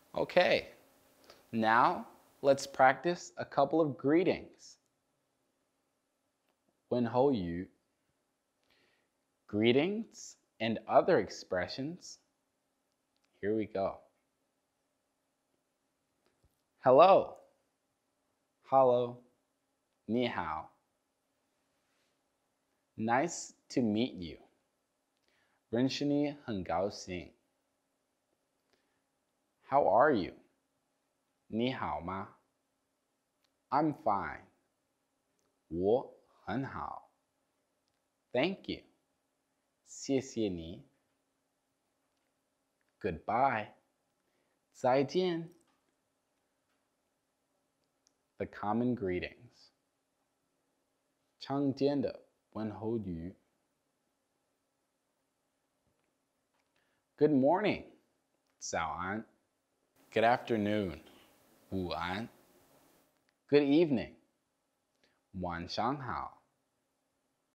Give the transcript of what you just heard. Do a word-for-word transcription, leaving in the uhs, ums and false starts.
Okay, now let's practice a couple of greetings. 问候语, greetings and other expressions. Here we go. Hello, hello, 你好. Nice to meet you. 认识你很高兴. How are you? 你好吗? I'm fine. 我很好. Thank you. 谢谢你. Goodbye. 再见. The common greetings. 常见的问候语. Good morning. 早安. Good afternoon. 午安. Good evening. 晚上好.